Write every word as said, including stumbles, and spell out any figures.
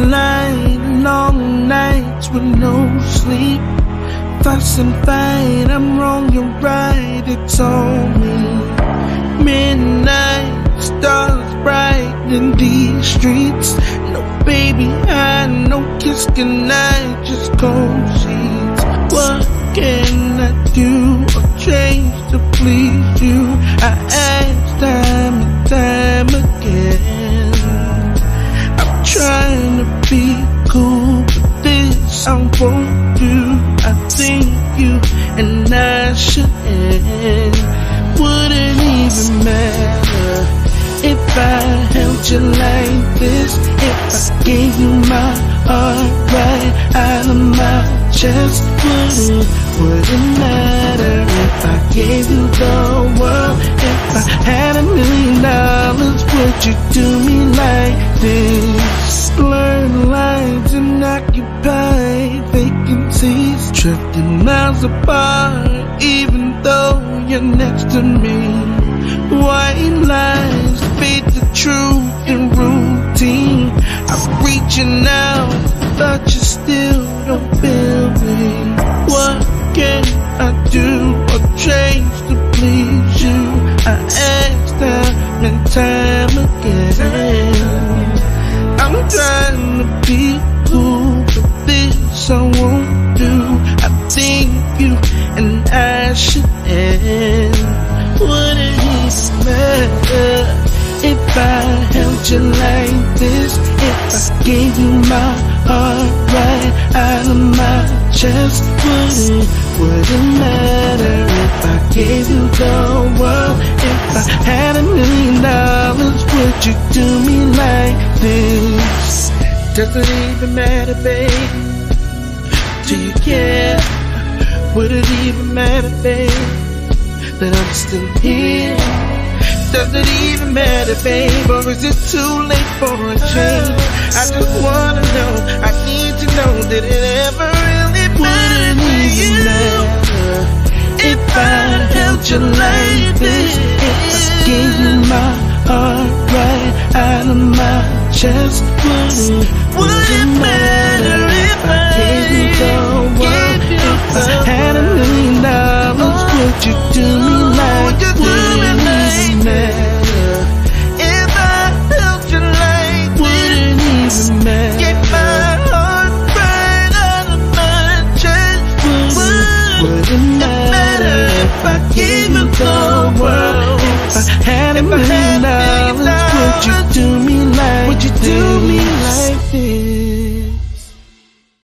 light, long nights with no sleep. Fuss and fight, I'm wrong, you're right, it's on me. Midnight, stars bright in these streets. No baby high, no kiss goodnight, just cold sheets. What can I do or change to please you? I ask time and time again. I'm trying to be cool, but this I won't do. I think you and I should end. Wouldn't even matter if I held you like this. If I gave you my heart right out of my chest, wouldn't, wouldn't matter if I gave you the world. If I had a million dollars, would you do me like this? Blurred lines and occupied vacancies, drifting miles apart, even though you're next to me. White lies fade the truth in routine. I'm reaching out, but you still don't feel me. What can I do or change to please you? I ask time and time again. I'm trying to be cool, but this I won't do. I think you and I should end. Wouldn't even matter if I held you like this. If I gave you my heart right out of my chest, wouldn't, wouldn't matter if I gave you the world. If I had a million dollars, would you do me like this? Does it even matter, babe? Do you care? Would it even matter, babe, that I'm still here? Does it even matter, babe, or is it too late for a change? I just wanna know, I need to know, did it ever really matter to you? Matter if I held you like this, if I gave you my heart right out of my chest, wouldn't, wouldn't matter if I gave you the world? If I had a million dollars, would you do me like this? Wouldn't even matter if I held you like this. Wouldn't even matter. Get my heart right out of my chest. Wouldn't, wouldn't matter if I gave you the